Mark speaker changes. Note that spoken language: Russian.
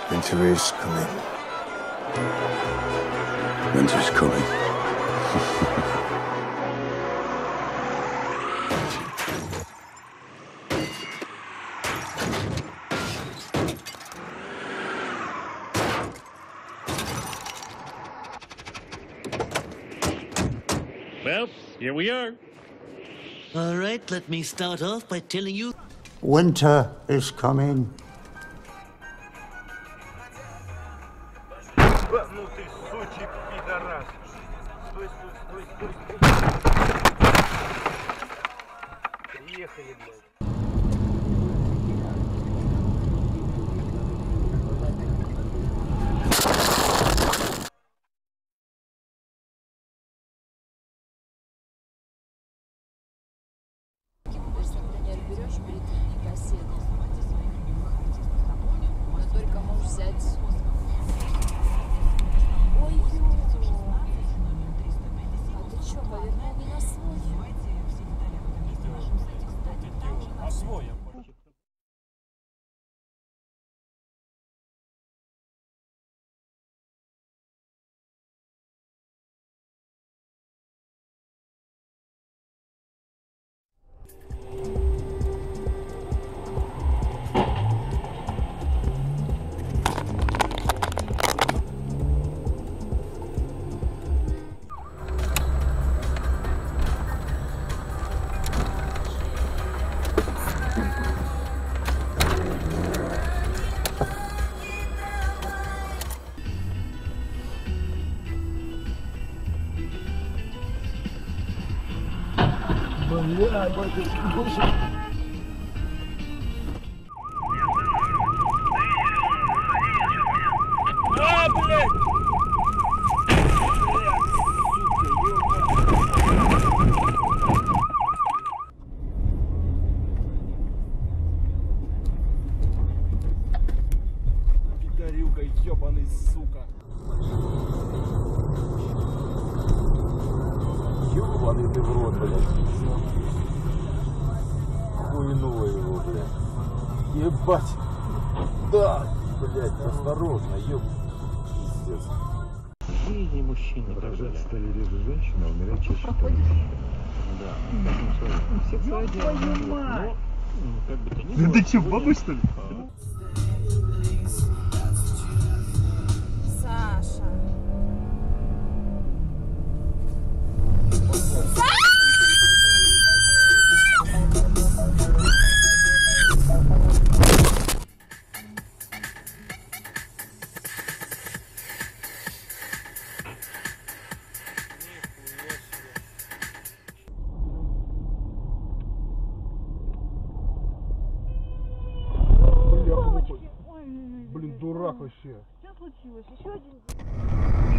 Speaker 1: Winter is coming.
Speaker 2: Winter's coming.
Speaker 3: Well, here we are.
Speaker 4: All right, let me start off by telling you...
Speaker 5: Winter is coming.
Speaker 6: Ну ты, сучий пидорас. Стой, стой, стой, стой, стой. Приехали, блядь.
Speaker 7: Берешь кассету, но только можешь взять. Ой, а ты чё, повернул не на свой?
Speaker 6: А свой я хочу. Бля, батюшки, боже. А, блядь! Пидорюка, ёбаный, сука. Ёбаный ты в рот, блядь. Хуйнуло его, блядь. Ебать. Да, блядь, осторожно, ёб. Пиздец.
Speaker 3: Жизни мужчины.
Speaker 1: Рожать стали реже женщины, а умирать чаще
Speaker 7: Проходишь?
Speaker 3: Да. Все твою мать! Как бы то ни было.
Speaker 1: Ты чё, баба, что ли?
Speaker 7: Саша.
Speaker 6: Блин, дурак вообще.
Speaker 7: Что случилось? Еще один день.